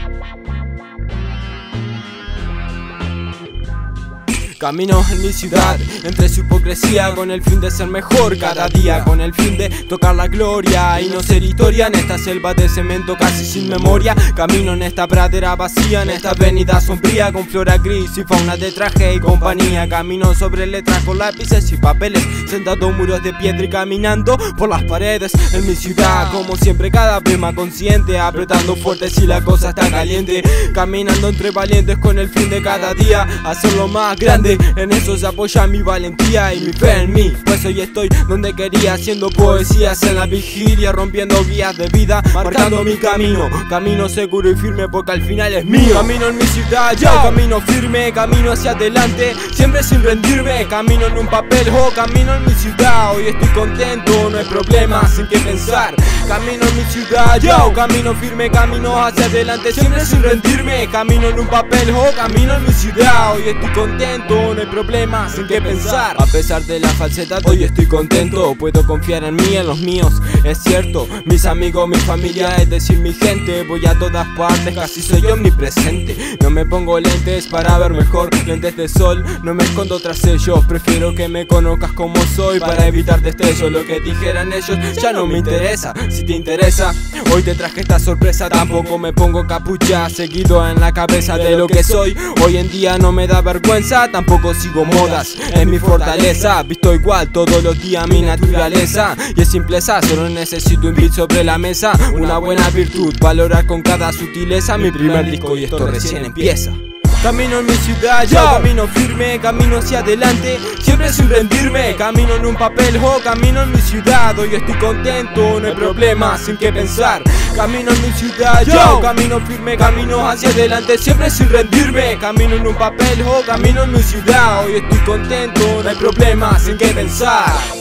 Camino en mi ciudad, entre su hipocresía, con el fin de ser mejor cada día, con el fin de tocar la gloria y no ser historia en esta selva de cemento casi sin memoria. Camino en esta pradera vacía, en esta avenida sombría, con flora gris y fauna de traje y compañía. Camino sobre letras con lápices y papeles, sentado en muros de piedra y caminando por las paredes en mi ciudad, como siempre cada vez más consciente, apretando fuerte si la cosa está caliente, caminando entre valientes con el fin de cada día hacerlo más grande. En eso se apoya mi valentía y mi fe en mí, pues hoy estoy donde quería, haciendo poesías en la vigilia, rompiendo vías de vida, marcando mi camino, camino seguro y firme porque al final es mío. Camino en mi ciudad, yo camino firme, camino hacia adelante, siempre sin rendirme, camino en un papel, camino en mi ciudad, hoy estoy contento, no hay problema, sin qué pensar. Camino en mi ciudad, yo camino firme, camino hacia adelante, siempre sin rendirme, camino en un papel, camino en mi ciudad, hoy estoy contento, no hay problema, sin qué pensar. A pesar de la falsedad, hoy estoy contento, puedo confiar en mí, en los míos, es cierto. Mis amigos, mi familia, es decir, mi gente, voy a todas partes, casi soy omnipresente. No me pongo lentes para ver mejor, lentes de sol, no me escondo tras ellos, prefiero que me conozcas como soy para evitar destellos. Lo que dijeran ellos ya no me interesa, si te interesa, hoy te traje esta sorpresa. Tampoco me pongo capucha, seguido en la cabeza de lo que soy. Hoy en día no me da vergüenza, tampoco sigo modas, es mi fortaleza. Visto igual todos los días mi naturaleza, y es simpleza, solo necesito un beat sobre la mesa, una buena virtud, valorar con cada sutileza mi primer disco y esto recién empieza. Camino en mi ciudad, yo camino firme, camino hacia adelante, siempre sin rendirme, camino en un papel, camino en mi ciudad, hoy estoy contento, no hay problema, sin qué pensar. Camino en mi ciudad, yo camino firme, camino hacia adelante, siempre sin rendirme, camino en un papel, camino en mi ciudad, hoy estoy contento, no hay problema, sin qué pensar.